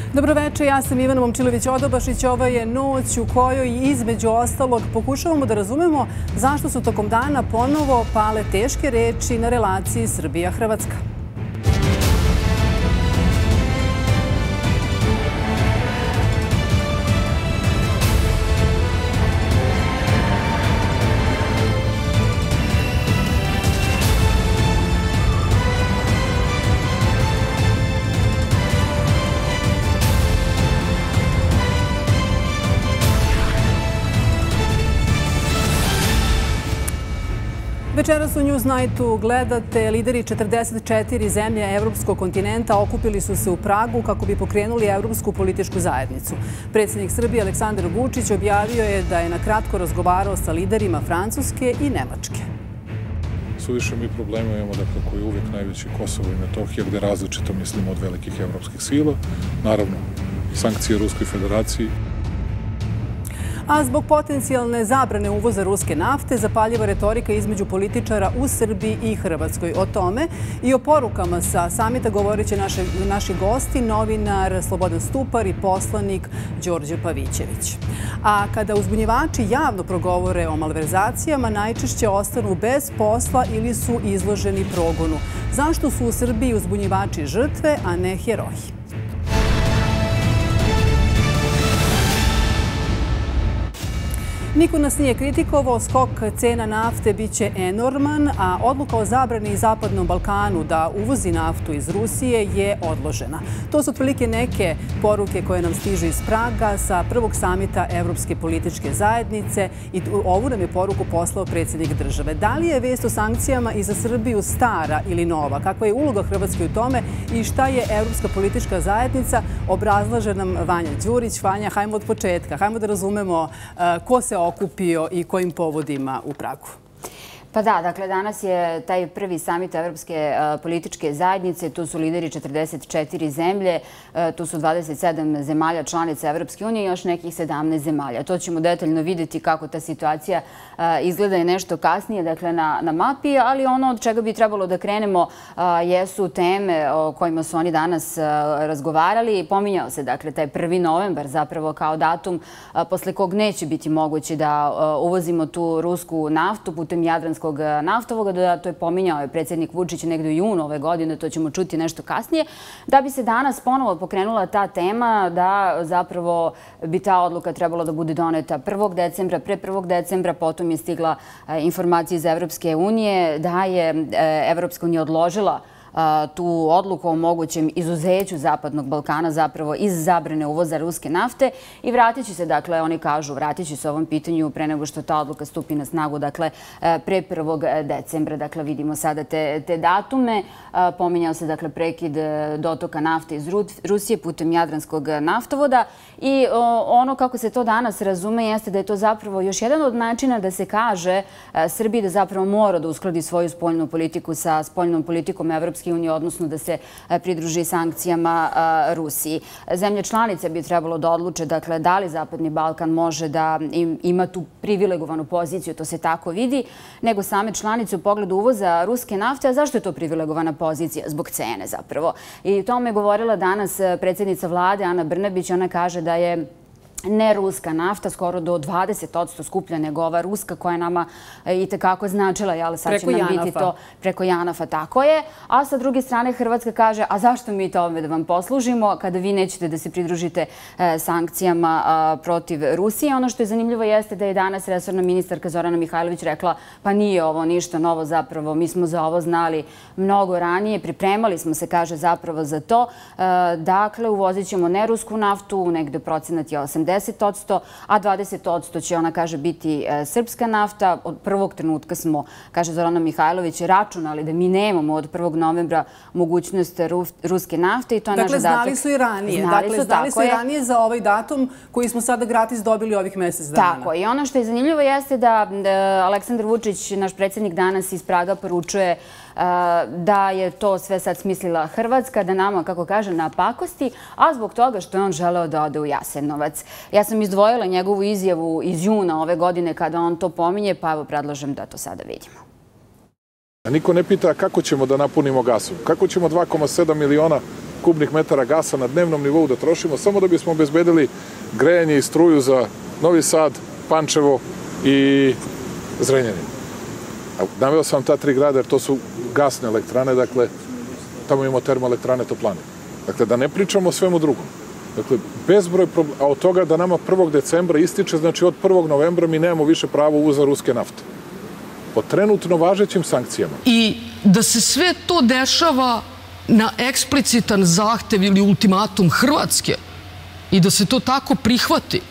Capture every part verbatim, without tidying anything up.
Dobroveče, ja sam Ivana Momčilović-Odobašić. Ova je noć u kojoj između ostalog pokušavamo da razumemo zašto su tokom dana ponovo pale teške reči na relaciji Srbija-Hrvatska. Večeras u Newsnightu gledate lideri četrdeset četiri zemlje evropskog kontinenta okupili su se u Pragu kako bi pokrenuli evropsku političku zajednicu. Predsjednik Srbije Aleksandar Vučić objavio je da je na kratko razgovarao sa liderima Francuske i Nemačke. Suviše mi problema imamo, dakle, koji je uvijek najveći Kosovo i Metohija, gde različito mislimo od velikih evropskih sila. Naravno, sankcije Ruskoj federaciji. A zbog potencijalne zabrane uvoza ruske nafte zapaljiva retorika između političara u Srbiji i Hrvatskoj. O tome i o porukama sa samita govorit će naši gosti, novinar Slobodan Stupar i poslanik Đorđe Pavićević. A kada uzbunjivači javno progovore o malverzacijama, najčešće ostanu bez posla ili su izloženi progonu. Zašto su u Srbiji uzbunjivači žrtve, a ne heroji? Niko nas nije kritikovao, skok cena nafte biće enorman, a odluka o zabrani Zapadnom Balkanu da uvozi naftu iz Rusije je odložena. To su otprilike neke poruke koje nam stižu iz Praga sa prvog samita Evropske političke zajednice i ovu nam je poruku poslao predsjednik države. Da li je vest o sankcijama i za Srbiju stara ili nova? Kakva je uloga Hrvatske u tome i šta je Evropska politička zajednica? Obrazlaže nam Vanja Đurić. Vanja, hajmo od početka. Hajmo da razumemo ko se okupio i kojim povodima u Pragu. Pa da, dakle, danas je taj prvi samit Evropske političke zajednice. Tu su lideri četrdeset četiri zemlje, tu su dvadeset sedam zemalja članica Evropske unije i još nekih sedamnaest zemalja. To ćemo detaljno vidjeti kako ta situacija izgleda i nešto kasnije, dakle, na, na mapi, ali ono od čega bi trebalo da krenemo jesu teme o kojima su oni danas razgovarali. Pominjao se, dakle, taj prvi novembar zapravo kao datum posle kog neće biti moguće da uvozimo tu rusku naftu putem Jadranskog naftovoda. To je pominjao je predsjednik Vučić negde u junu ove godine, to ćemo čuti nešto kasnije, da bi se danas ponovo pokrenula ta tema, da zapravo bi ta odluka trebala da bude doneta prvog decembra, pre prvog decembra, potom je stigla informacija iz Evropske unije da je Evropska unija odložila tu odluku o mogućem izuzeću Zapadnog Balkana zapravo iz zabrane uvoza ruske nafte i vratit će se, dakle, oni kažu, vratit će se ovom pitanju pre nego što ta odluka stupi na snagu, dakle, pre prvog decembra. Dakle, vidimo sada te, te datume. Pominjao se, dakle, prekid dotoka nafte iz Rusije putem Jadranskog naftovoda i ono kako se to danas razume jeste da je to zapravo još jedan od načina da se kaže Srbiji da zapravo mora da uskladi svoju spoljnu politiku sa spoljnom politikom Evropske unije, odnosno da se pridruži sankcijama Rusiji. Zemlje članice bi trebalo da odluče, dakle, da li Zapadni Balkan može da ima tu privilegovanu poziciju, to se tako vidi, nego same članice u pogledu uvoza ruske nafte. A zašto je to privilegovana pozicija? Zbog cene zapravo. I to me govorila danas predsjednica vlade Ana Brnabić. Ona kaže da je ne ruska nafta skoro do dvadeset posto skuplja nego ova ruska koja je nama i tekako značila, jel, sad će nam biti to preko Janafa, tako je. A sa druge strane Hrvatska kaže, a zašto mi to ovdje da vam poslužimo kada vi nećete da se pridružite sankcijama protiv Rusije? Ono što je zanimljivo jeste da je danas resorna ministarka Zorana Mihajlović rekla, pa nije ovo ništa novo zapravo, mi smo za ovo znali mnogo ranije, pripremali smo se, kaže, zapravo za to. Dakle, uvozit ćemo nerusku naftu, negde procenat je osamdeset posto, a dvadeset posto će, ona kaže, biti srpska nafta. Od prvog trenutka smo, kaže Zorana Mihajlović, računali da mi nemamo od prvog novembra mogućnost ruske nafte i to je naš zadatak. Dakle, znali su i ranije. Dakle, znali su i ranije za ovaj datum koji smo sada gratis dobili ovih mjesec dana. Tako. I ono što je zanimljivo jeste da Aleksandar Vučić, naš predsjednik, danas iz Praga poručuje da je to sve sad smislila Hrvatska, da nama, kako kaže, napakosti, a zbog toga što je on želeo da ode u Jasenovac. Ja sam izdvojila njegovu izjavu iz juna ove godine kada on to pominje, pa evo predlažem da to sada vidimo. Niko ne pita kako ćemo da napunimo gasom, kako ćemo dva zarez sedam miliona kubnih metara gasa na dnevnom nivou da trošimo, samo da bismo obezbedili grejanje i struju za Novi Sad, Pančevo i Zrenjanin. Naveo sam ta tri grada jer to su gasne elektrane, dakle, tamo imamo termoelektrane toplane. Dakle, da ne pričamo o svemu drugom. Dakle, bezbroj problema, a od toga da nama prvog decembra ističe, znači od prvog novembra mi nemamo više pravo uvoza ruske nafte. Po trenutno važećim sankcijama. I da se sve to dešava na eksplicitan zahtev ili ultimatum Hrvatske i da se to tako prihvati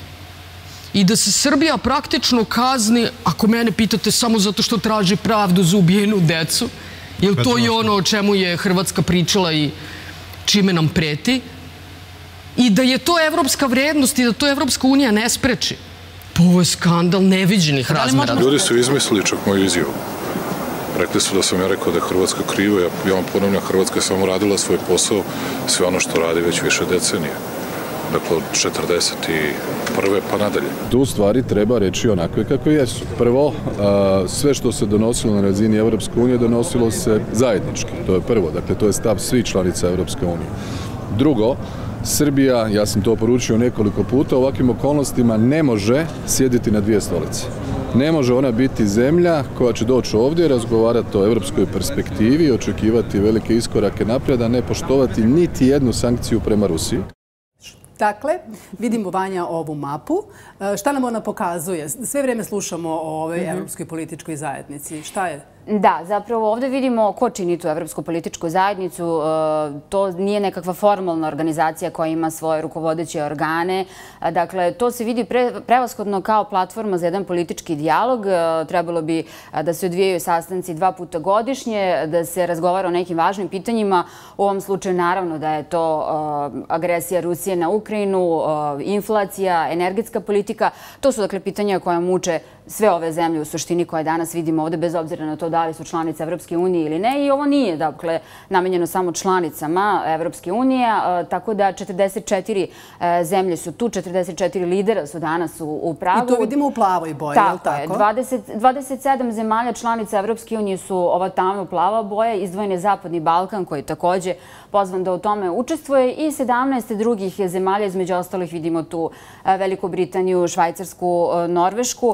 i da se Srbija praktično kazni, ako mene pitate, samo zato što traži pravdu za ubijenu decu, jer to je ono o čemu je Hrvatska pričala i čime nam preti, i da je to evropska vrednost i da to Evropska unija ne spreči. Pa ovo je skandal neviđenih razmera. Ljudi su izmislili čak moju izjavu. Rekli su da sam ja rekao da je Hrvatska kriva. Ja vam ponavljam, Hrvatska je samo radila svoj posao, sve ono što radi već više decenije. Dakle, od četrdeset prve pa nadalje. Tu stvari treba reći onakve kako jesu. Prvo, sve što se donosilo na razini Evropske unije donosilo se zajednički. To je prvo. Dakle, to je stav svih članica Evropske unije. Drugo, Srbija, ja sam to poručio nekoliko puta, u ovakvim okolnostima ne može sjediti na dvije stolice. Ne može ona biti zemlja koja će doći ovdje, razgovarati o evropskoj perspektivi, očekivati velike iskorake naprijed, a ne poštovati niti jednu sankciju prema Rusiji. Dakle, vidimo, Vanja, ovu mapu. Šta nam ona pokazuje? Sve vrijeme slušamo o ovoj evropskoj političkoj zajednici. Šta je? Da, zapravo ovdje vidimo ko čini tu evropsku političku zajednicu. To nije nekakva formalna organizacija koja ima svoje rukovodeće organe. Dakle, to se vidi prevashodno kao platforma za jedan politički dijalog. Trebalo bi da se odvijaju sastanci dva puta godišnje, da se razgovara o nekim važnim pitanjima. U ovom slučaju, naravno, da je to agresija Rusije na Ukrajinu, inflacija, energetska politika. To su, dakle, pitanja koja muče sve ove zemlje u suštini koje danas vidimo ovdje, bez obzira na to da li su članice Evropske unije ili ne. I ovo nije, dakle, namenjeno samo članicama Evropske unije, tako da četrdeset četiri zemlje su tu, četrdeset četiri lidera su danas u Pragu. I to vidimo u plavoj boji, je li tako? dvadeset sedam zemalja članica Evropske unije su ova tamno plava boja, izdvojen je Zapadni Balkan koji također pozvan da u tome učestvuje i sedamnaest drugih zemalja, između ostalih vidimo tu Veliku Britaniju, Švajcarsku, Norvešku.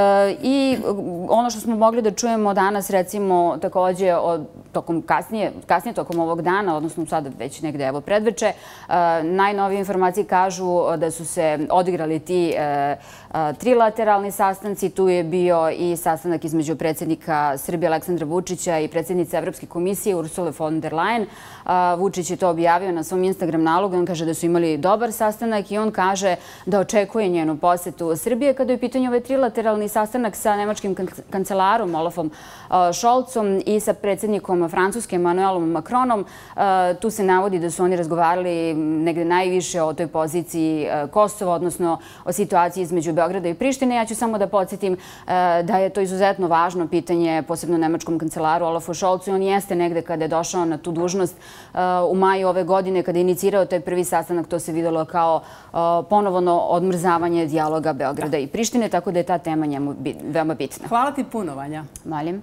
I ono što smo mogli da čujemo danas, recimo, također tokom kasnije, kasnije tokom ovog dana, odnosno sada već negde evo predveče, najnovije informacije kažu da su se odigrali ti trilateralni sastanci. Tu je bio i sastanak između predsjednika Srbije Aleksandra Vučića i predsjednice Evropske komisije Ursule von der Leyen. Vučić je to objavio na svom Instagram nalogu. On kaže da su imali dobar sastanak i on kaže da očekuje njenu posjetu Srbije. Kada je u pitanju ovaj trilateralni sastanak sa nemačkim kancelarom Olafom Scholzom i sa predsjednikom Francuske Emmanuelom Macronom, tu se navodi da su oni razgovarali negde najviše o toj poziciji Kosova, odnosno o situaciji između Beograda i Prištine. Ja ću samo da podsjetim da je to izuzetno važno pitanje, posebno nemačkom kancelaru Olafu Scholzu. On jeste negde kada je došao na tu dužnost u maju ove godine, kada je inicirao taj prvi sastanak, to se videlo kao ponovno odmrzavanje dijaloga Beograda i Prištine, tako da je ta tema njemu veoma bitna. Hvala ti puno, Vanja. Molim.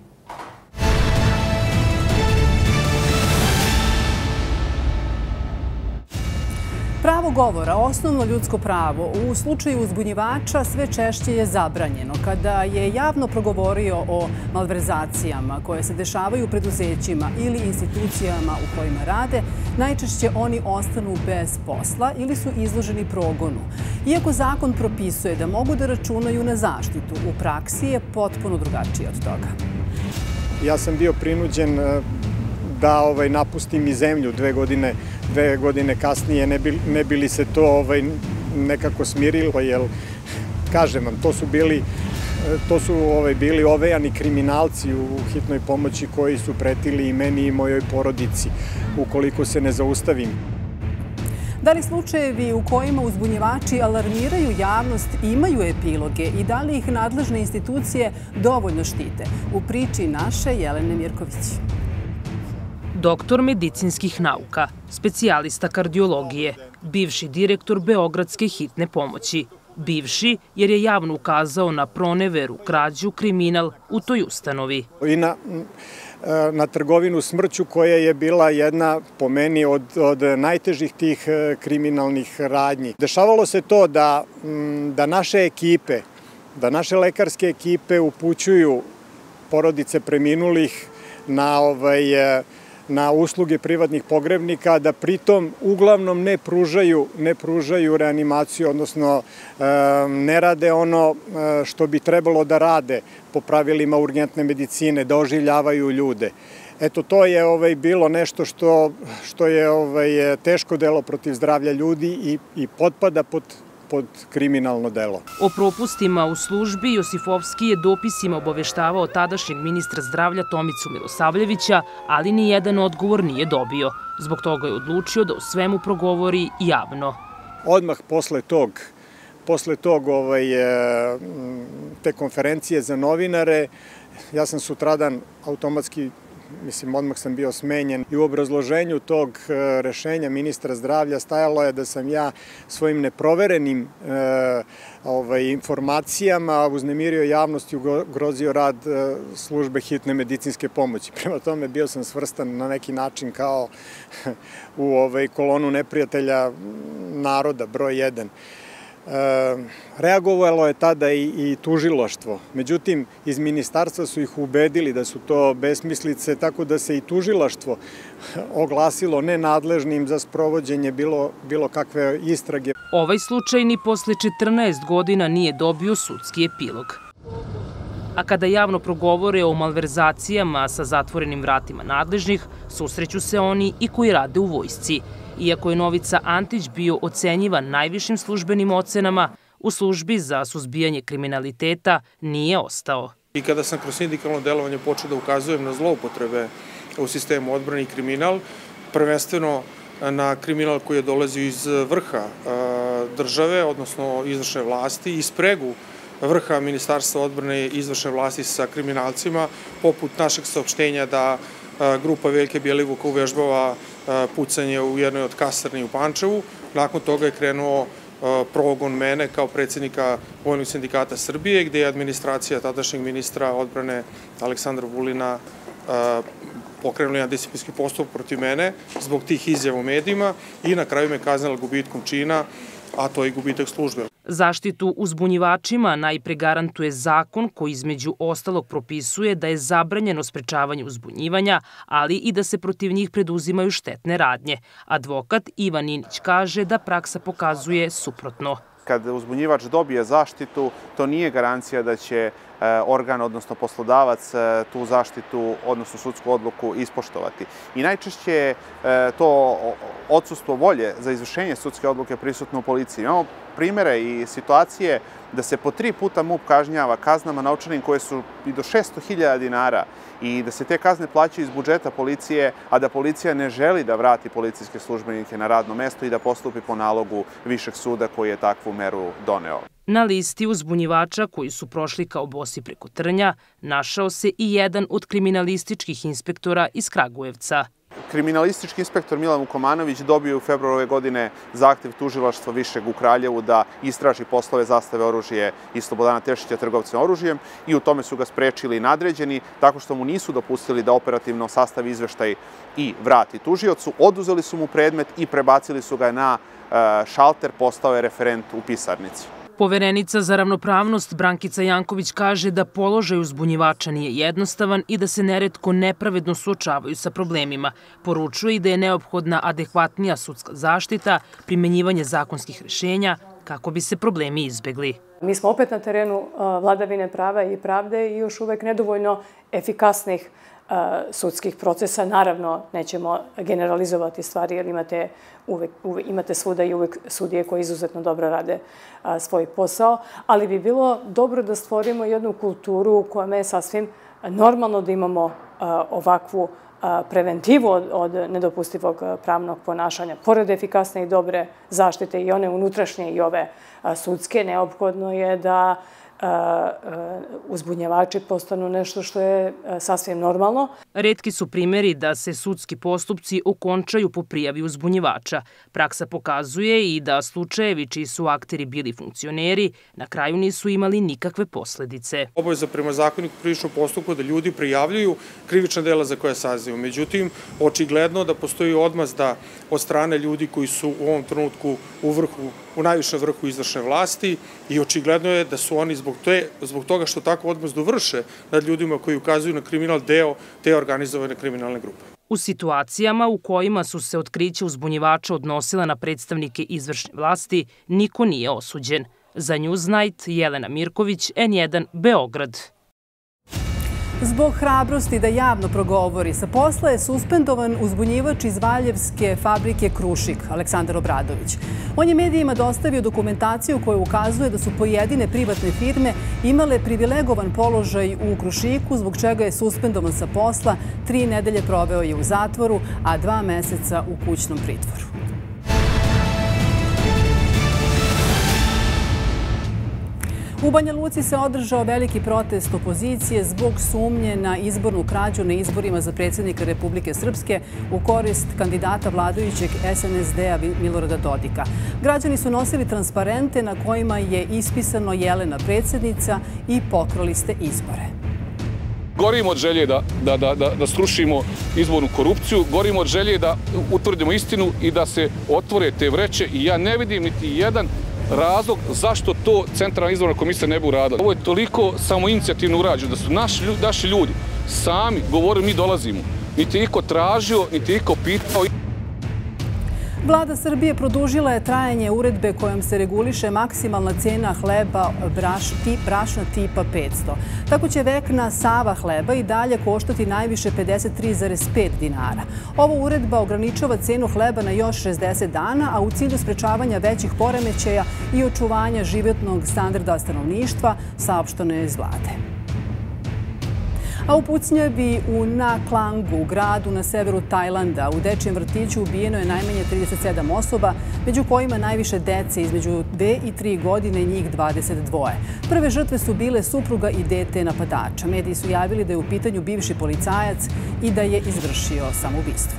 Pravo govora, osnovno ljudsko pravo, u slučaju uzbunjivača sve češće je zabranjeno. Kada je javno progovorio o malverzacijama koje se dešavaju u preduzećima ili institucijama u kojima rade, najčešće oni ostanu bez posla ili su izloženi progonu. Iako zakon propisuje da mogu da računaju na zaštitu, u praksi je potpuno drugačije od toga. Ja sam bio prinuđen da napustim i zemlju dve godine dve godine kasnije, ne bi li se to nekako smirilo, jer, kažem vam, to su bili to su bili ovejani kriminalci u hitnoj pomoći koji su pretili i meni i mojoj porodici, ukoliko se ne zaustavim. Da li slučajevi u kojima uzbunjivači alarmiraju javnost imaju epiloge i da li ih nadležne institucije dovoljno štite? U priči naše Jelene Mirković. Doktor medicinskih nauka, specijalista kardiologije, bivši direktor Beogradske hitne pomoći. Bivši jer je javno ukazao na proneveru, krađu, kriminal u toj ustanovi. I na na trgovinu smrću koja je bila jedna, po meni, od, od najtežih tih kriminalnih radnji. Dešavalo se to da, da naše ekipe, da naše lekarske ekipe upućuju porodice preminulih na, ovaj, na usluge privatnih pogrebnika, da pritom uglavnom ne pružaju, ne pružaju reanimaciju, odnosno ne rade ono što bi trebalo da rade po pravilima urgentne medicine, da oživljavaju ljude. Eto, to je ovaj, bilo nešto što, što je ovaj, teško delo protiv zdravlja ljudi i, i potpada pod pod kriminalno delo. O propustima u službi Josifovski je dopisima obaveštavao tadašnjeg ministra zdravlja Tomicu Milosavljevića, ali ni jedan odgovor nije dobio. Zbog toga je odlučio da o svemu progovori javno. Odmah posle tog, posle tog ovaj, te konferencije za novinare, ja sam sutradan automatski, mislim, odmah sam bio smenjen i u obrazloženju tog rešenja ministra zdravlja stajalo je da sam ja svojim neproverenim e, ovaj, informacijama uznemirio javnost i ugrozio rad e, službe hitne medicinske pomoći. Prema tome bio sam svrstan na neki način kao u ovaj, kolonu neprijatelja naroda, broj jedan. E, reagovalo je tada i, i tužilaštvo. Međutim, iz ministarstva su ih ubedili da su to besmislice, tako da se i tužilaštvo oglasilo nenadležnim za sprovođenje bilo, bilo kakve istrage. Ovaj slučaj ni posle četrnaest godina nije dobio sudski epilog. A kada javno progovore o malverzacijama sa zatvorenim vratima nadležnih, susreću se oni i koji rade u vojsci. Iako je Novica Antić bio ocenjivan najvišim službenim ocenama, u službi za suzbijanje kriminaliteta nije ostao. I kada sam kroz sindikalno delovanje počeo da ukazujem na zloupotrebe u sistemu odbrane i kriminal, prvenstveno na kriminal koji je dolazio iz vrha države, odnosno izvršne vlasti, i spregu vrha Ministarstva odbrane i izvršne vlasti sa kriminalcima, poput našeg saopštenja da grupa Veljke Bjelivuka uvežbava pucanje u jednoj od kasarni u Pančevu. Nakon toga je krenuo progon mene kao predsjednika Vojnog sindikata Srbije, gde je administracija tadašnjeg ministra odbrane Aleksandra Vulina pokrenula jedan disciplinski postupak protiv mene zbog tih izjava u medijima i na kraju me kaznila gubitkom čina, a to je i gubitak službe. Zaštitu uzbunjivačima najpre garantuje zakon koji između ostalog propisuje da je zabranjeno sprečavanje uzbunjivanja, ali i da se protiv njih preduzimaju štetne radnje. Advokat Ivan Inić kaže da praksa pokazuje suprotno. Kad uzbunjivač dobije zaštitu, to nije garancija da će organ, odnosno poslodavac, tu zaštitu, odnosno sudsku odluku ispoštovati. I najčešće je to odsustvo volje za izvršenje sudske odluke prisutno u policiji. Imamo primere i situacije da se po tri puta M U P kažnjava kaznama novčanim koje su i do šesto hiljada dinara i da se te kazne plaćaju iz budžeta policije, a da policija ne želi da vrati policijske službenike na radno mesto i da postupi po nalogu višeg suda koji je takvu meru doneo. Na listi uzbunjivača koji su prošli kao bosi preko trnja našao se i jedan od kriminalističkih inspektora iz Kragujevca. Kriminalistički inspektor Milan Vukomanović dobio u februaru ove godine zahtev tužilaštva višeg u Kraljevu da istraži poslove zastave oružje i Slobodana Tešića trgovcem oružjem i u tome su ga sprečili nadređeni tako što mu nisu dopustili da operativno sastavi izveštaj i vrati tužiocu. Oduzeli su mu predmet i prebacili su ga na šalter, postao je referent u pisarnici. Poverenica za ravnopravnost Brankica Janković kaže da položaj uzbunjivača nije jednostavan i da se neretko nepravedno suočavaju sa problemima. Poručuje i da je neophodna adekvatnija sudska zaštita, primenjivanje zakonskih rešenja kako bi se problemi izbegli. Mi smo opet na terenu vladavine prava i pravde i još uvek nedovoljno efikasnih sudskih procesa. Naravno, nećemo generalizovati stvari jer imate, uvek, uvek, imate svuda i uvek sudije koji izuzetno dobro rade a, svoj posao, ali bi bilo dobro da stvorimo jednu kulturu u kojoj je sasvim normalno da imamo a, ovakvu a, preventivu od, od nedopustivog pravnog ponašanja. Pored efikasne i dobre zaštite i one unutrašnje i ove a, sudske, neophodno je da uzbunjevači postanu nešto što je sasvim normalno. Retki su primjeri da se sudski postupci okončaju po prijavi uzbunjivača. Praksa pokazuje i da slučajevi čiji su akteri bili funkcioneri na kraju nisu imali nikakve posledice. Obaveza prema zakoniku krivičnog postupka da ljudi prijavljuju krivična dela za koje saznaju. Međutim, očigledno da postoji odmazda od strane ljudi koji su u ovom trenutku u vrhu, u najvišem vrhu izvršne vlasti i očigledno je da su oni zbog, te, zbog toga što tako odmazdu vrše nad ljudima koji ukazuju na kriminal deo te organizovane kriminalne grupe. U situacijama u kojima su se otkrića uzbunjivača odnosila na predstavnike izvršne vlasti, niko nije osuđen. Za Newsnight, Jelena Mirković, N jedan, Beograd. Zbog hrabrosti da javno progovori, sa posla je suspendovan uzbunjivač iz valjevske fabrike Krušik, Aleksandar Obradović. On je medijima dostavio dokumentaciju koja ukazuje da su pojedine privatne firme imale privilegovan položaj u Krušiku, zbog čega je suspendovan sa posla, tri nedelje proveo je u zatvoru, a dva meseca u kućnom pritvoru. U Banja Luci se održao veliki protest opozicije zbog sumnje na izbornu krađu na izborima za predsjednika Republike Srpske u korist kandidata vladajućeg S N S D-a Milorada Dodika. Građani su nosili transparente na kojima je ispisano Jelena predsjednica i pokrali ste izbore. Gorimo od želje da, da, da, da srušimo izbornu korupciju, gorimo od želje da utvrdimo istinu i da se otvore te vreće i ja ne vidim niti jedan razlog zašto to Centralna izborna komisija ne bi uradila. Ovo je toliko samoinicijativno urađeno da su naši, naši ljudi sami govorili mi dolazimo. Niti je iko tražio, niti je iko pitao. Vlada Srbije produžila je trajanje uredbe kojom se reguliše maksimalna cena hleba brašna tipa petsto. Tako će vekna Sava hleba i dalje koštati najviše pedeset tri zarez pet dinara. Ova uredba ograničava cenu hleba na još šezdeset dana, a u cilju sprečavanja većih poremećaja i očuvanja životnog standarda stanovništva, saopšteno je iz vlade. A u pucnjavi u Na Klangu, gradu na severu Tajlanda, u dečijem vrtiću ubijeno je najmanje trideset sedam osoba, među kojima najviše dece između dve i tri godine, njih dvadeset dva. Prve žrtve su bile supruga i dete napadača. Mediji su javili da je u pitanju bivši policajac i da je izvršio samoubistvo.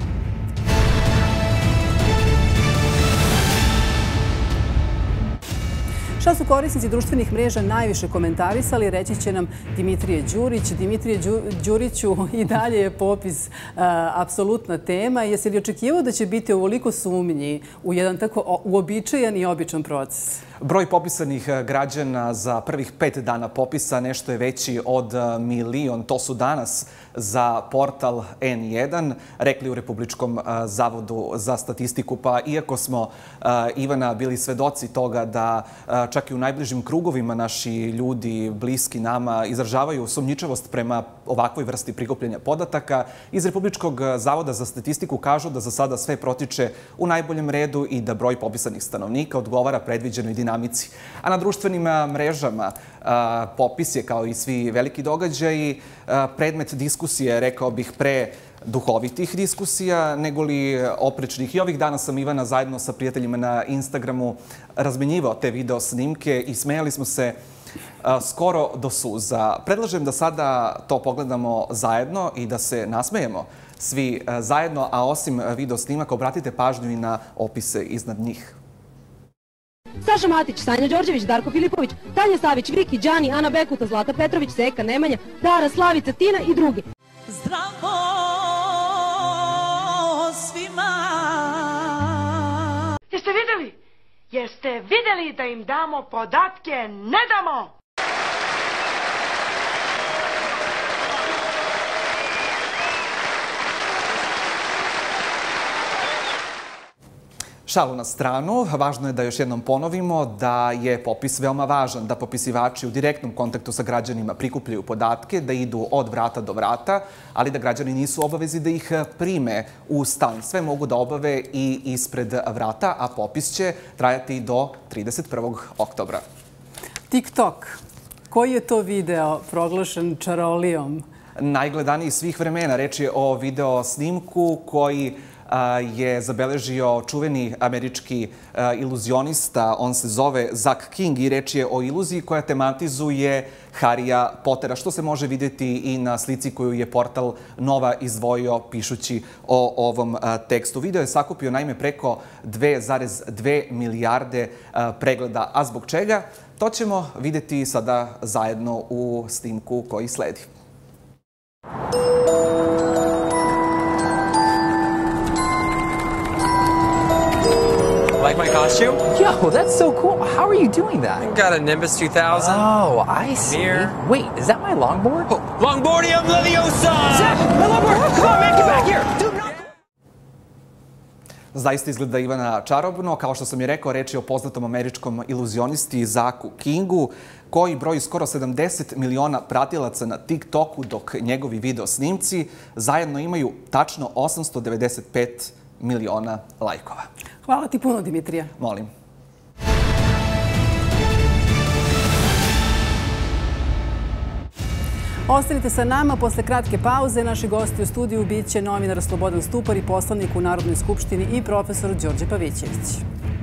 Šta su korisnici društvenih mreža najviše komentarisali, reći će nam Dimitrije Đurić. Dimitrije Đuriću, i dalje je popis apsolutna tema. Jesi li očekivao da će biti ovoliko sumnji u jedan tako uobičajan i običan proces? Broj popisanih građana za prvih pet dana popisa nešto je veći od milion. To su danas za portal N jedan rekli u Republičkom zavodu za statistiku. Pa iako smo, Ivana, bili svedoci toga da čak i u najbližim krugovima naši ljudi bliski nama izražavaju sumnjičavost prema ovakvoj vrsti prikupljanja podataka, iz Republičkog zavoda za statistiku kažu da za sada sve protiče u najboljem redu i da broj popisanih stanovnika odgovara predviđenoj dinamici. A na društvenim mrežama popis je, kao i svi veliki događaji, predmet diskusije, rekao bih, pre duhovitih diskusija nego li oprečnih. I ovih dana sam, Ivana, zajedno sa prijateljima na Instagramu razmenjivao te video snimke i smejali smo se skoro do suza. Predlažem da sada to pogledamo zajedno i da se nasmejemo svi zajedno, a osim video snimaka obratite pažnju i na opise iznad njih. Saša Matić, Sanja Đorđević, Darko Filipović, Tanja Savić, Viki, Đani, Ana Bekuta, Zlata Petrović, Seka Nemanja, Dara, Slavica, Tina i drugi. Zdravo svima! Jeste vidjeli? Jeste vidjeli da im damo podatke? Ne damo! Šalu na stranu, važno je da još jednom ponovimo da je popis veoma važan, da popisivači u direktnom kontaktu sa građanima prikupljaju podatke, da idu od vrata do vrata, ali da građani nisu obavezi da ih prime u stan. Sve mogu da obave i ispred vrata, a popis će trajati do trideset prvog oktobra. TikTok. Koji je to video proglašen čarolijom? Najgledaniji svih vremena. Reč je o video snimku koji je zabeležio čuveni američki iluzionista. On se zove Zach King i reč je o iluziji koja tematizuje Harrya Pottera, što se može vidjeti i na slici koju je portal Nova izdvojio pišući o ovom tekstu. Video je sakupio naime preko dve zarez dve milijarde pregleda. A zbog čega? To ćemo vidjeti sada zajedno u snimku koji sledi. Like my costume? Yo, that's so cool. How are you doing that? I got a Nimbus two thousand. Oh, I see. Mirror. Wait, is that my longboard? Oh, Longboardium Leviosa! Zach, my longboard! Come on, man, get back here! Dude, no! Zaista izgleda Ivana čarobno. Kao što sam je rekao, reč je o poznatom američkom iluzionisti Zachu Kingu, koji broji skoro sedamdeset miliona pratilaca na TikToku, dok njegovi video snimci zajedno imaju tačno osamsto devedeset pet miliona lajkova. Hvala ti puno, Dimitrija. Molim. Ostanite sa nama. Posle kratke pauze naši gosti u studiju biće novinar Slobodan Stupar i poslanik u Narodnoj skupštini i profesor Đorđe Pavićević.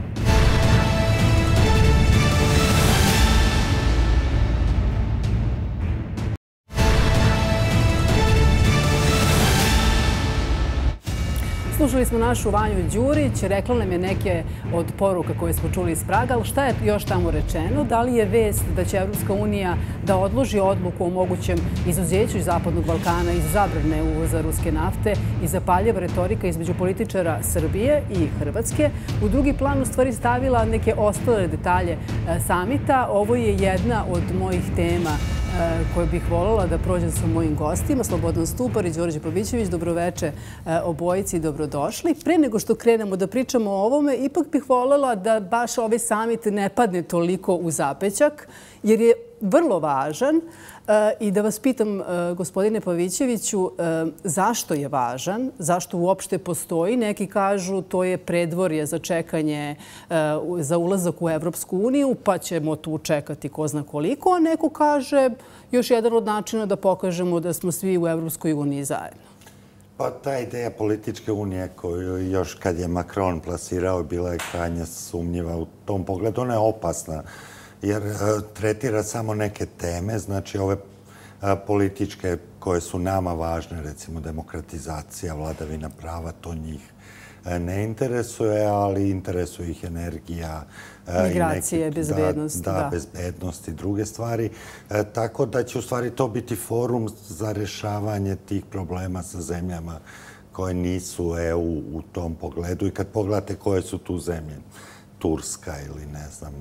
Slušali smo našu Vanju Đurić, rekla nam je neke od poruka koje smo čuli iz Praga, ali šta je još tamo rečeno? Da li je vest da će Evropska unija da odloži odluku o mogućem izuzeću iz Zapadnog Balkana iz zabrane uvoza ruske nafte i zapaljeva retorika između političara Srbije i Hrvatske? U drugi plan u stvari stavila neke ostale detalje samita. Ovo je jedna od mojih tema koje bih voljela da prođem sa mojim gostima, Slobodan Stupar i Đorđe Pavićević. Dobroveče obojici i dobrodošli. Pre nego što krenemo da pričamo o ovome, ipak bih voljela da baš ovaj samit ne padne toliko u zapećak, jer je vrlo važan. I da vas pitam, gospodine Pavićeviću, zašto je važan, zašto uopšte postoji? Neki kažu to je predvorje za čekanje za ulazak u Evropsku uniju, pa ćemo tu čekati ko zna koliko, a neko kaže još jedan od načina da pokažemo da smo svi u Evropskoj uniji zajedno. Pa ta ideja političke unije koju još kad je Macron plasirao bila je krajnje sumnjiva u tom pogledu. Ona je opasna jer tretira samo neke teme, znači ove političke koje su nama važne, recimo demokratizacija, vladavina prava, to njih ne interesuje, ali interesuje ih energija. Migracije, bezbednost. Da, bezbednost i druge stvari. Tako da će u stvari to biti forum za rešavanje tih problema sa zemljama koje nisu E U u tom pogledu. I kad pogledate koje su tu zemlje, Turska ili ne znam,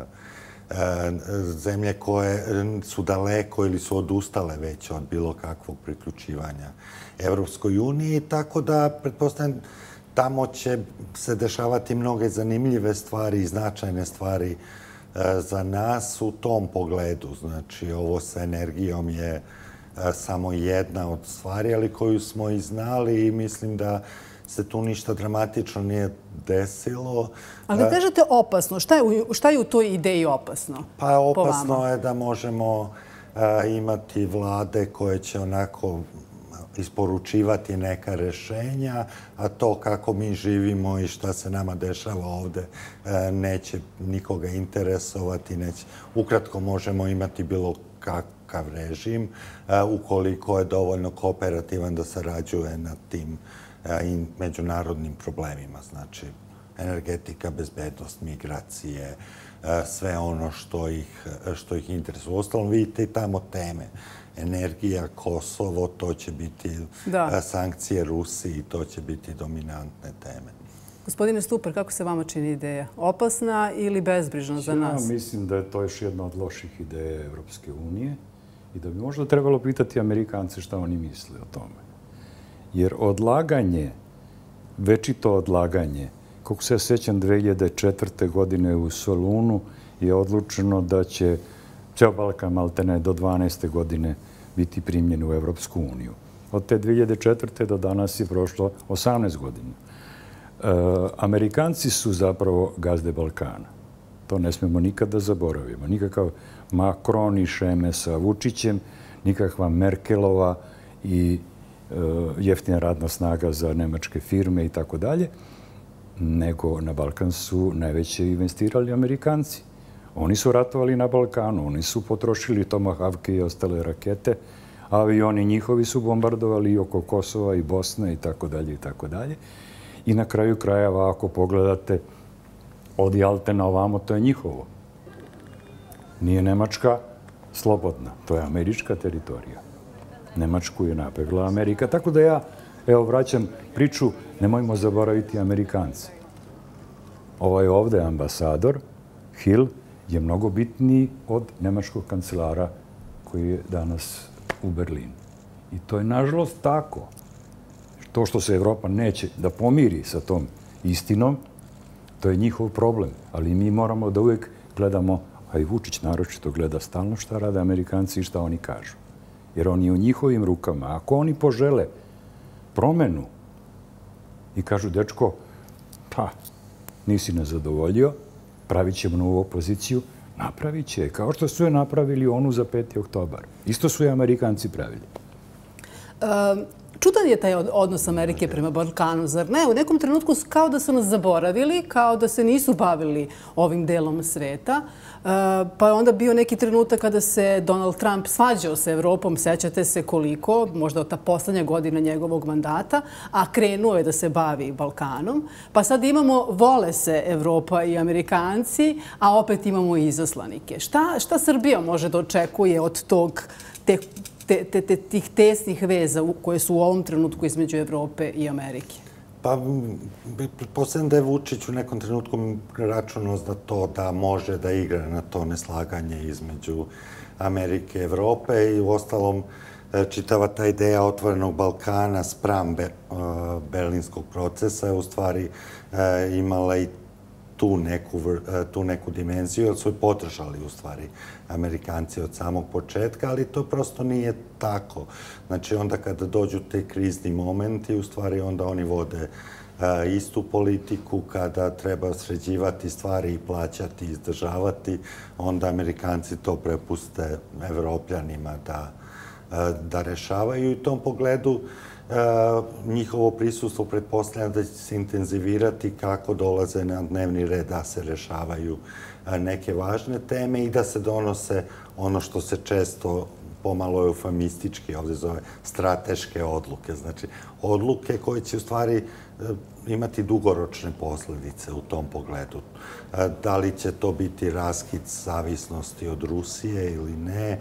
zemlje koje su daleko ili su odustale već od bilo kakvog priključivanja Evropskoj uniji. Tako da, pretpostavljam, tamo će se dešavati mnoge zanimljive stvari i značajne stvari za nas u tom pogledu. Znači, ovo sa energijom je samo jedna od stvari, ali koju smo i znali i mislim da se tu ništa dramatično nije desilo. Ali kažete opasno. Šta je u toj ideji opasno? Pa opasno je da možemo imati vlade koje će onako isporučivati neka rešenja, a to kako mi živimo i šta se nama dešava ovde neće nikoga interesovati. Ukratko možemo imati bilo kakav režim ukoliko je dovoljno kooperativan da sarađuje na tim i međunarodnim problemima. Znači, energetika, bezbednost, migracije, sve ono što ih interesuje. Uostalom, vidite i tamo teme. Energija, Kosovo, to će biti sankcije Rusiji, to će biti dominantne teme. Gospodine Stupar, kako se vama čini ideja? Opasna ili bezbrižna za nas? Ja mislim da je to još jedna od loših ideja Evropske unije i da bi možda trebalo pitati Amerikance šta oni misle o tome. Jer odlaganje, večito odlaganje, kako se ja sećam dve hiljade četvrte. godine u Solunu je odlučeno da će ceo Balkan maltene do dvanaeste. godine biti primljen u Evropsku uniju. Od te dve hiljade četvrte. do danas je prošlo osamnaest godina. Amerikanci su zapravo gazde Balkana. To ne smemo nikad da zaboravimo. Nikakav Macron i šeme sa Vučićem, nikakva Merkelova i jeftina radna snaga za nemačke firme i tako dalje, nego na Balkan su najveće investirali Amerikanci. Oni su ratovali na Balkanu, oni su potrošili Tomahawke i ostale rakete, avioni njihovi su bombardovali i oko Kosova i Bosne i tako dalje i tako dalje. I na kraju krajeva, ako pogledate od Jalte na ovamo, to je njihovo. Nije Nemačka slobodna, to je američka teritorija. Nemačku je napegla Amerika. Tako da ja, evo, vraćam priču, nemojmo zaboraviti Amerikance. Ovaj ovde ambasador, Hill, je mnogo bitniji od nemačkog kancelara koji je danas u Berlinu. I to je, nažalost, tako. To što se Evropa neće da pomiri sa tom istinom, to je njihov problem. Ali mi moramo da uvijek gledamo, a i Vučić naročito gleda stalno šta rade Amerikanci i šta oni kažu. Jer oni je u njihovim rukama. Ako oni požele promenu i kažu, dečko, pa, nisi nas zadovoljio, pravit ćemo novu opoziciju, napravit će. Kao što su je napravili onu za peti oktobar. Isto su je Amerikanci pravili. Čudan je taj odnos Amerike prema Balkanu, zar ne? U nekom trenutku kao da su nas zaboravili, kao da se nisu bavili ovim delom sveta. Pa je onda bio neki trenutak kada se Donald Trump svađao sa Evropom, sećate se koliko, možda od ta poslednja godina njegovog mandata, a krenuo je da se bavi Balkanom. Pa sad imamo, vole se Evropa i Amerikanci, a opet imamo i izaslanike. Šta, šta Srbija može da očekuje od tog, te, te, te, te, tih tesnih veza koje su u ovom trenutku između Evrope i Amerike? Pa, pretpostavljam da je Vučić u nekom trenutku računao za to da može da igra na to neslaganje između Amerike i Evrope i u ostalom čitava ta ideja otvorenog Balkana spram berlinskog procesa je u stvari imala i tu neku, tu neku dimenziju, jer su i podržali u stvari Amerikanci od samog početka, ali to prosto nije tako. Znači, onda kada dođu te krizni momenti, u stvari onda oni vode istu politiku, kada treba sređivati stvari i plaćati, izdržavati, onda Amerikanci to prepuste Evropljanima da, da rešavaju. I u tom pogledu njihovo prisustvo pretpostavlja da će se intenzivirati kako dolaze na dnevni red da se rešavaju neke važne teme i da se donose ono što se često pomalo eufemistički ovdje zove strateške odluke. Znači, odluke koje će u stvari imati dugoročne posljedice u tom pogledu. Da li će to biti raskid zavisnosti od Rusije ili ne,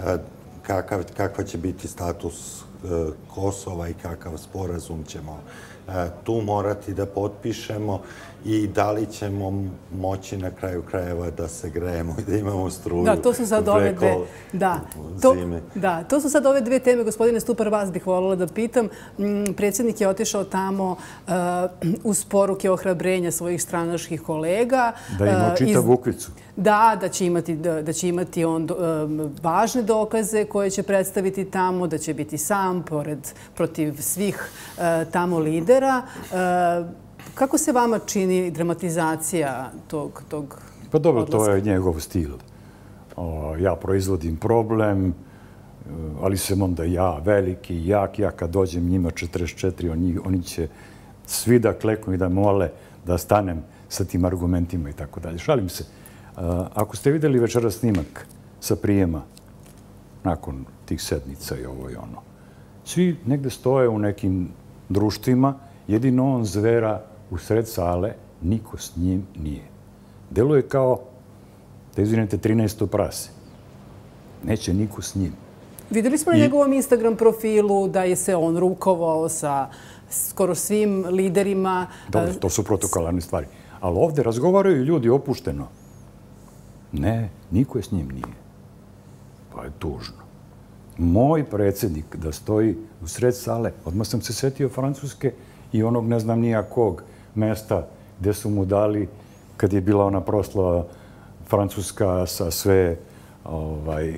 kakav, kakva će biti status Kosova i kakav sporazum ćemo tu morati da potpišemo i da li ćemo moći na kraju krajeva da se grejemo i da imamo struju da, to su sad ove dve, da, to, zime. Da, to su sad ove dve teme. Gospodine Stupar, vas bih voljela da pitam. Predsjednik je otišao tamo uh, uz poruke ohrabrenja svojih stranačkih kolega. Da ima čita uh, bukvicu. Da, da će imati, da, da će imati on um, važne dokaze koje će predstaviti tamo, da će biti sam pored, protiv svih uh, tamo lidera. Uh, Kako se vama čini dramatizacija tog, tog Pa dobro, odlaska? To je njegov stil. O, ja proizvodim problem, ali sam onda ja, veliki, jak. Ja kad dođem njima četrdeset četiri, oni, oni će svi da kleknu i da mole da stanem sa tim argumentima i tako dalje. Šalim se. A, ako ste videli večera snimak sa prijema, nakon tih sednica i ovo i ono, svi negde stoje u nekim društvima, jedino on zvera u sred sale, niko s njim nije. Deluje kao, da izvinete, trinaesto prase. Neće niko s njim. Videli smo na njegovom Instagram profilu da je se on rukovao sa skoro svim liderima. Dobro, to su protokolarne stvari. Ali ovde razgovaraju ljudi opušteno. Ne, niko je s njim nije. Pa je tužno. Moj predsjednik da stoji u sred sale, odmah sam se setio Francuske i onog ne znam nijakog mesta gde su mu dali, kad je bila ona proslava Francuska sa sve ovaj,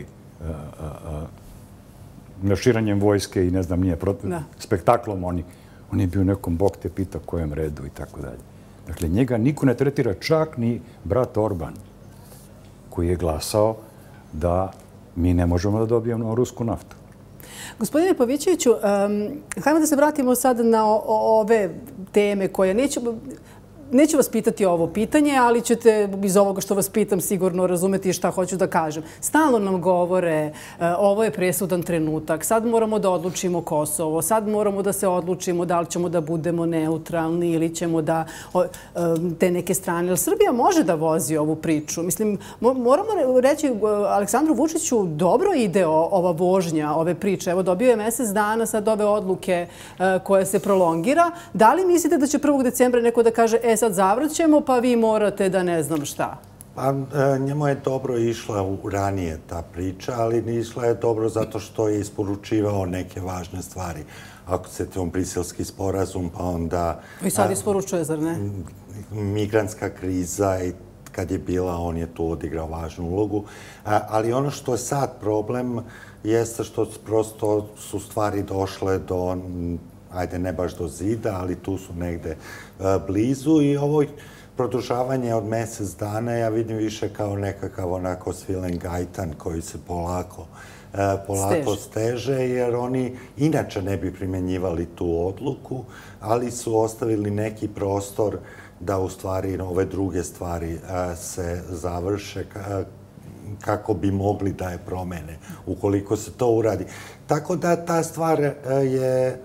naširanjem vojske i ne znam nije, spektaklom oni. On je bio nekom bog te pita kojem redu i tako dalje. Dakle, njega niko ne tretira, čak ni brat Orban, koji je glasao da mi ne možemo da dobijemo rusku naftu. Gospodine Pavićeviću, hajmo da se vratimo sad na ove teme koje neću... Neću vas pitati ovo pitanje, ali ćete iz ovoga što vas pitam sigurno razumeti šta hoću da kažem. Stalno nam govore ovo je presudan trenutak, sad moramo da odlučimo Kosovo, sad moramo da se odlučimo da li ćemo da budemo neutralni ili ćemo da te neke strane. Ali Srbija može da vozi ovu priču. Mislim, moramo reći Aleksandru Vučiću dobro ide ova vožnja, ove priče. Evo dobio je mesec dana sad ove odluke koje se prolongira. Da li mislite da će prvog decembra neko da kaže e sad zavrćemo, pa vi morate da ne znam šta? Pa njemu je dobro išla u ranije ta priča, ali išla je dobro zato što je isporučivao neke važne stvari. Ako se on briselski sporazum, pa onda... I sad isporučuje, zar ne? Migrantska kriza i kad je bila, on je tu odigrao važnu ulogu. Ali ono što je sad problem jeste što prosto su stvari došle do... ajde, ne baš do zida, ali tu su negde blizu i ovo produžavanje od mesec dana ja vidim više kao nekakav onako svilen gajtan koji se polako polako steže, jer oni inače ne bi primenjivali tu odluku, ali su ostavili neki prostor da u stvari ove druge stvari se završe kako bi mogli da je promene, ukoliko se to uradi. Tako da ta stvar je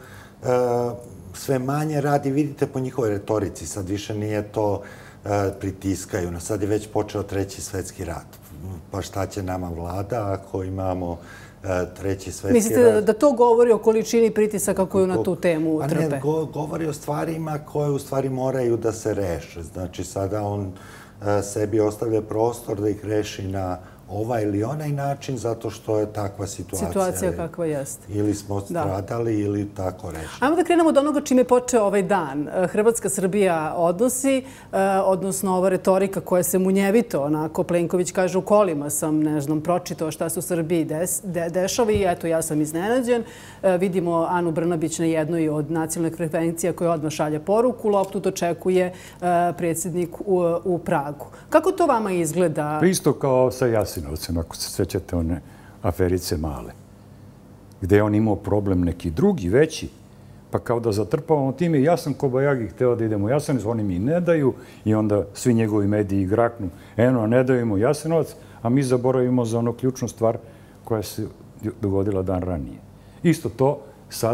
sve manje radi, vidite po njihovoj retorici, sad više nije to pritiskaju, sad je već počeo treći svetski rat. Pa šta će nama vlada ako imamo treći svetski rat? Mislite da to govori o količini pritisaka koju na tu temu trpe? Pa ne, govori o stvarima koje u stvari moraju da se reše. Znači sada on sebi ostavlja prostor da ih reši na ovaj ili onaj način, zato što je takva situacija. Situacija kakva jeste. Ili smo stradali ili tako reći. Ajmo da krenemo od onoga čime je počeo ovaj dan. Hrvatska-Srbija odnosi, odnosno ova retorika koja se munjevito, onako Plenković kaže u kolima sam, ne znam, pročitao šta se u Srbiji dešava i eto, ja sam iznenađen. Vidimo Anu Brnabić na jednoj od nacionalnih frekvencija koja odmah šalje poruku. Loptu dočekuje predsjednik u Pragu. Kako to vama izgleda? Isto kao sa Jasinom. Ako se sećate one aferice male, gde je on imao problem neki drugi, veći, pa kao da zatrpavamo time. Ja sam Kobajagi hteo da idemo u Jasenovac, oni mi ne daju i onda svi njegovi mediji graknu. Eno, ne daju mu Jasenovac, a mi zaboravimo za ono ključnu stvar koja se dogodila dan ranije. Isto to sad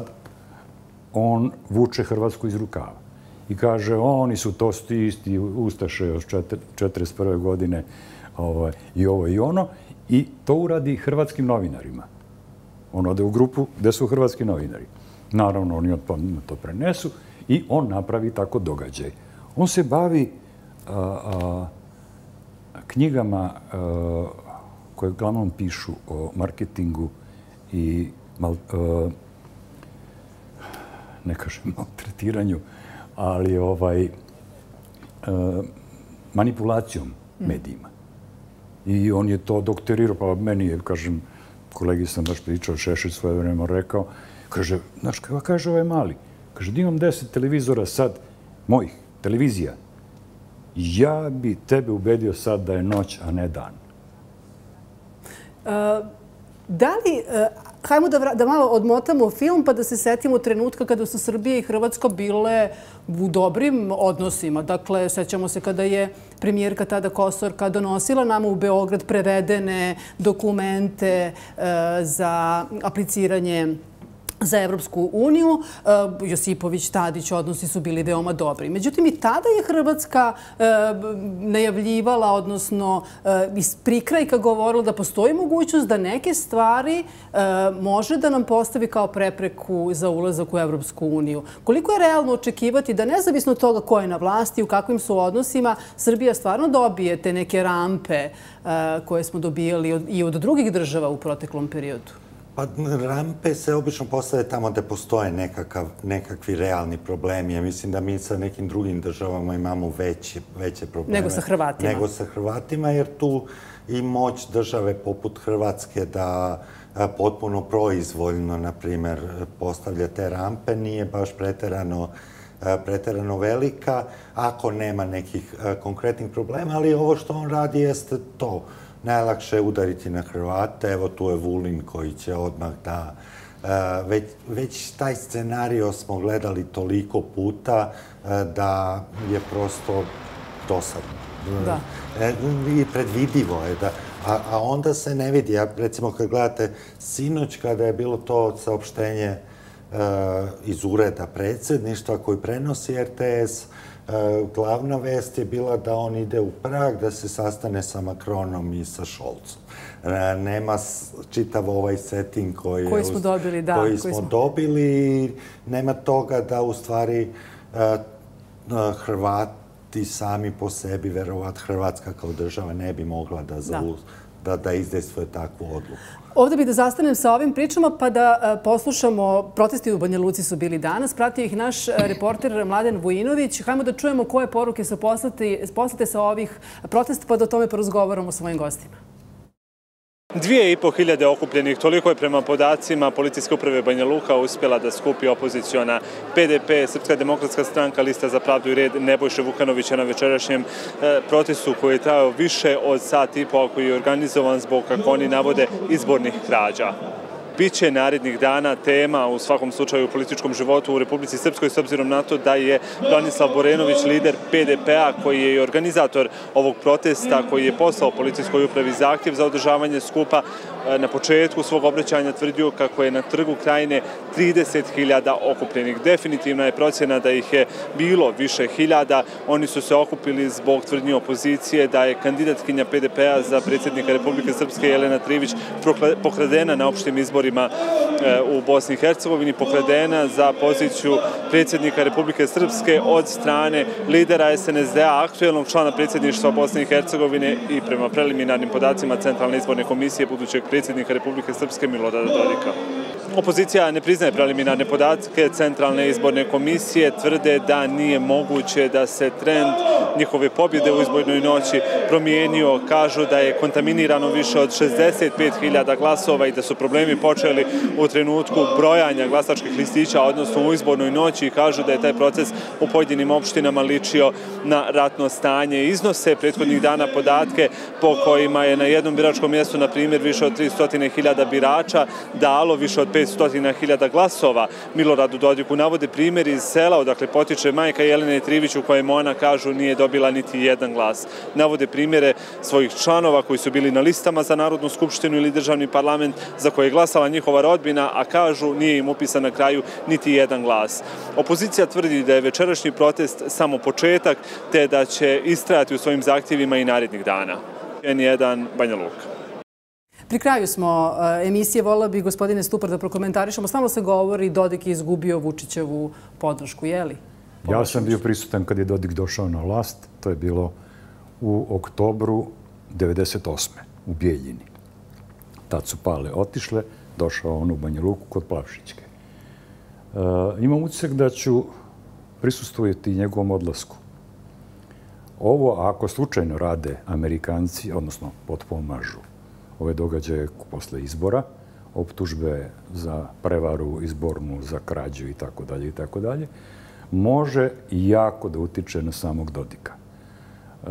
on vuče Hrvatsku iz rukava i kaže oni su to isti ustaše još četrdeset prve godine i ovo i ono, i to uradi hrvatskim novinarima. On ode u grupu gde su hrvatski novinari. Naravno, oni to prenesu i on napravi tako događaj. On se bavi knjigama koje uglavnom pišu o marketingu i, ne kažem maltretiranju, ali manipulacijom medijima. I on je to doktorirao, pa meni je, kažem, kolegi sam baš pričao, Šešelj svoje vreme rekao, kaže, znaš, kako kaže ovaj mali, kaže, da imam deset televizora sad, mojih televizija, ja bi tebe ubedio sad da je noć, a ne dan. Da li, hajmo da malo odmotamo film pa da se setimo trenutka kada su Srbija i Hrvatska bile u dobrim odnosima. Dakle, sećamo se kada je premijerka tada Kosorka donosila nama u Beograd prevedene dokumente za apliciranje za Evropsku uniju. Josipović, Tadić, odnosi su bili veoma dobri. Međutim, i tada je Hrvatska najavljivala, odnosno iz prikrajka govorila da postoji mogućnost da neke stvari može da nam postavi kao prepreku za ulazak u Evropsku uniju. Koliko je realno očekivati da nezavisno od toga ko je na vlasti, u kakvim su odnosima, Srbija stvarno dobije te neke rampe koje smo dobijali i od drugih država u proteklom periodu? Pa rampe se obično postave tamo gde postoje nekakvi realni problemi. Ja mislim da mi sa nekim drugim državama imamo veće probleme. Nego sa Hrvatima. Nego sa Hrvatima, jer tu i moć države poput Hrvatske da potpuno proizvoljno, na primer, postavlja te rampe, nije baš preterano preterano velika, ako nema nekih konkretnih problema, ali ovo što on radi jeste to. Najlakše je udariti na Hrvate. Evo tu je Vulin koji će odmah da Već, već taj scenario smo gledali toliko puta da je prosto dosadno. Da. I predvidivo je da... A, a onda se ne vidi. Ja, recimo, kad gledate sinoć, kada je bilo to saopštenje e, iz ureda predsjedništva koji prenosi R T S, e, glavna vest je bila da on ide u Prag da se sastane sa Macronom i sa Scholzom. E, nema čitav ovaj setting koji, koji smo dobili, da. Koji smo, koji smo dobili. Nema toga da u stvari e, Hrvati ti sami po sebi, verovat, Hrvatska kao država ne bi mogla da, zauz, da. da, da izdejstvuje takvu odluku. Ovdje bih da zastanem sa ovim pričama pa da poslušamo, protesti u Banja Luci su bili danas, pratio ih naš reporter Mladen Vujinović. Hajmo da čujemo koje poruke su poslate, poslate sa ovih protesta pa da o tome porazgovaramo sa svojim gostima. Dvije i po hiljade okupljenih, toliko je prema podacima Policijske uprave Banja Luka uspjela da skupi opoziciona P D P, Srpska demokratska stranka, Lista za pravdu i red Nebojše Vukanovića na večerašnjem protestu koji je trajao više od sat i po, koji je organizovan zbog, kako oni navode, izbornih krađa. Biće narednih dana tema u svakom slučaju u političkom životu u Republici Srpskoj s obzirom na to da je Branislav Borenović, lider P D P-a, koji je i organizator ovog protesta, koji je poslao policijskoj upravi zahtjev za održavanje skupa, na početku svog obraćanja tvrdio kako je na Trgu Krajine trideset hiljada okupljenih. Definitivna je procjena da ih je bilo više hiljada. Oni su se okupili zbog tvrdnje opozicije da je kandidatkinja P D P-a za predsjednika Republike Srpske Jelena Trivić pokradena na opštim izborima u Bosni i Hercegovini, pokradena za poziciju predsjednika Republike Srpske od strane lidera S N S D-a, aktuelnog člana predsjedništva Bosne i Hercegovine i prema preliminarnim podacima Centralne izborne komisije budućeg predsjednika Republike Srpske Milorada Dodika. Opozicija ne priznaje preliminarne podatke Centralne izborne komisije, tvrde da nije moguće da se trend njihove pobjede u izbornoj noći promijenio. Kažu da je kontaminirano više od šezdeset pet hiljada glasova i da su problemi počeli u trenutku brojanja glasačkih listića, odnosno u izbornoj noći, i kažu da je taj proces u pojedinim opštinama ličio na ratno stanje. Iznose prethodnih dana podatke po kojima je na jednom biračkom mjestu, na primjer, više od tristo hiljada birača dalo više od petsto hiljada glasova Miloradu Dodiku. Navode primjer iz sela odakle potiče majka Jelene Trivić, u kojem ona, kažu, nije dobila niti jedan glas. Navode primjere svojih članova koji su bili na listama za Narodnu skupštinu ili državni parlament za koje je glasala njihova rodbina, a kažu nije im upisan na kraju niti jedan glas. Opozicija tvrdi da je večerašnji protest samo početak, te da će istrajati u svojim zahtjevima i narednih dana. N jedan, Banja Luka. Pri kraju smo emisije, volila bi gospodine Stupar da prokomentarišemo. Stalno se govori Dodik je izgubio Vučićevu podršku, je li? Ja sam bio prisutan kad je Dodik došao na vlast. To je bilo u oktobru devedeset osme u Bijeljini. Tad su pale otišle, došao on u Banja Luku kod Plavšićke. Imam utisak da ću prisustvovati njegovom odlasku. Ovo, ako slučajno rade Amerikanci, odnosno potpomažu ove događaje posle izbora, optužbe za prevaru izbornu, za krađu i tako dalje i tako dalje, može jako da utiče na samog Dodika. E,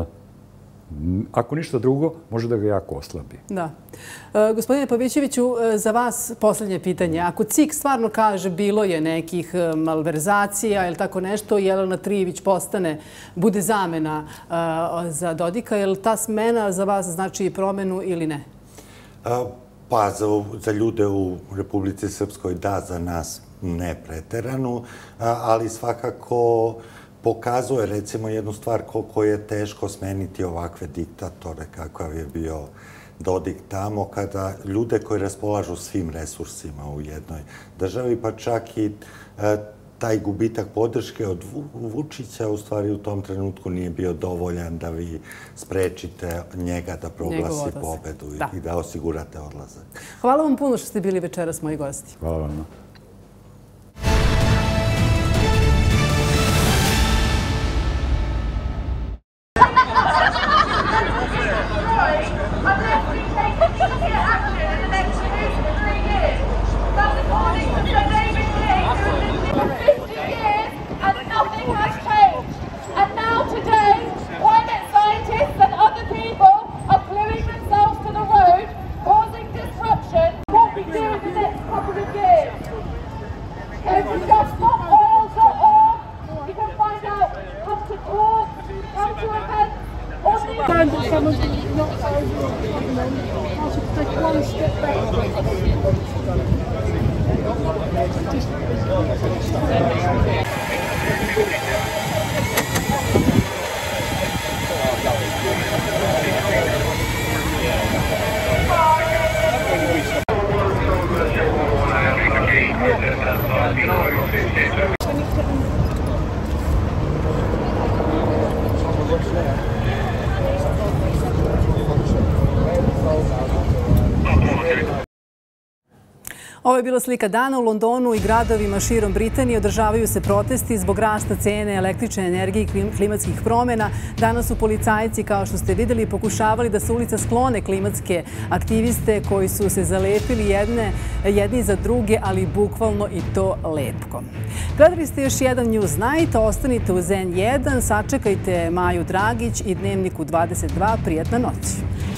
ako ništa drugo, može da ga jako oslabi. Da. E, gospodine Pavićeviću, za vas posljednje pitanje. Ako C I K stvarno kaže bilo je nekih malverzacija ili tako nešto, Jelena Trivić postane, bude zamena e, za Dodika, je li ta smena za vas znači promenu ili ne? A, pa za, za ljude u Republici Srpskoj da, za nas ne preteranu, ali svakako pokazuje recimo jednu stvar koliko je teško smeniti ovakve diktatore kakav je bio Dodik tamo, kada ljude koji raspolažu svim resursima u jednoj državi, pa čak i e, taj gubitak podrške od Vučića u stvari u tom trenutku nije bio dovoljan da vi sprečite njega da proglasi pobedu i, i da osigurate odlazak. Hvala vam puno što ste bili večeras moji gosti. Hvala vam. What we do in the next couple of years find that someone's not over, you know, I should take one step Ovo je bila slika dana. U Londonu i gradovima širom Britanije održavaju se protesti zbog rasta cene električne energije i klimatskih promjena. Danas su policajci, kao što ste vidjeli, pokušavali da sa ulica sklone klimatske aktiviste koji su se zalepili jedne, jedni za druge, ali bukvalno i to lepko. Gledali ste još jedan Newsnight, ostanite uz en jedan, sačekajte Maju Dragić i Dnevniku dvadeset dva. Prijatna noć.